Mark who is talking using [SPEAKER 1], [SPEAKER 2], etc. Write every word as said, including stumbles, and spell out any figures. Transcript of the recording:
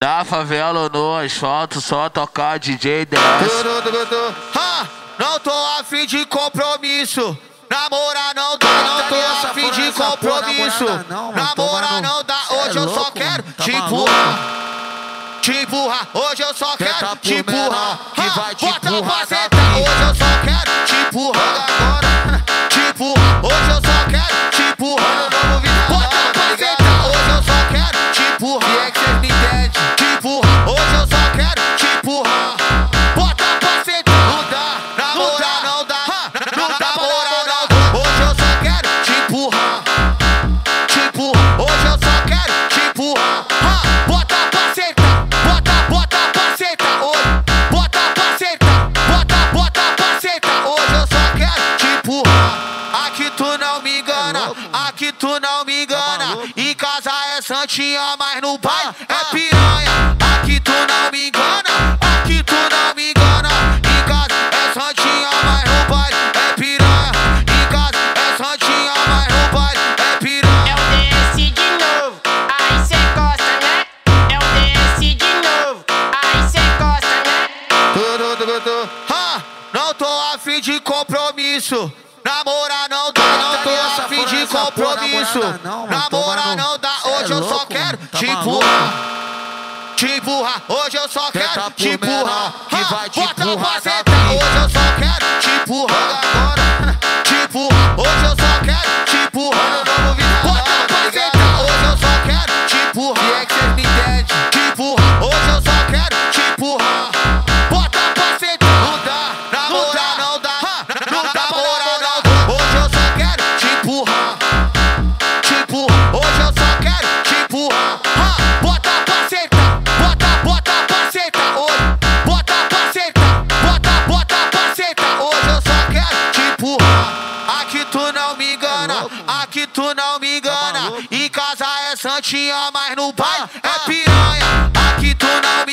[SPEAKER 1] Na favela ou no asfalto, só tocar D J dez.
[SPEAKER 2] Ha, não tô afim de compromisso. Namorar não dá, não tô afim de compromisso. Namorar não dá, hoje eu só quero te empurrar. Te empurrar, hoje eu só quero te empurrar.
[SPEAKER 3] Que vai te
[SPEAKER 2] bota
[SPEAKER 3] empurrar
[SPEAKER 2] pra sentar, hoje eu só quero te empurrar. Agora, te empurrar, hoje eu só quero te empurrar. Bota pra sentar, hoje eu só quero te empurrar. E é que cês me entendem, te empurrar, hoje eu só quero te empurrar. Bota pra sentar, não dá, namorar não dá, não dá namorar não dá. Hoje eu só quero te empurrar, te empurrar, hoje eu só quero te empurrar. Bota pra sentar, bota, bota pra sentar, hoje, bota pra sentar, bota, bota pra sentar, hoje eu só quero te empurrar. Aqui tu não me engana, aqui tu não me engana. Em casa é santinha, mas no baile é piranha. Aqui tu não me engana, aqui tu não me engana. Em casa é santinha, mas no baile é piranha. Em casa é santinha, mas no baile é piranha.
[SPEAKER 4] É o D S de novo, aí cê gosta, né? É o D S de novo, aí cê gosta, né?
[SPEAKER 2] Ha, não tô afim de compromisso. Namorar não dá, não tô afim de compromisso. Namorar não dá, hoje eu só quero te empurrar. Te empurrar, hoje eu só quero te empurrar. Bota pra sentar, hoje eu só quero te empurrar. Agora, te empurrar, hoje eu só quero te empurrar. Bota pra sentar, hoje eu só quero te empurrar. E é que cês me entendem, te empurrar, hoje eu só quero te empurrar. Bota pra sentar, não dá, namorar não dá, não dá namorar não dá. Hoje eu só quero te empurrar, te empurrar, hoje eu só quero te empurrar. Bota pra sentar, bota, bota pra sentar, hoje, bota pra sentar, bota, bota pra sentar, hoje eu só quero te empurrar. Aqui tu não me engana, aqui tu não me engana. Em casa é santinha, mas no baile é piranha. Aqui tu não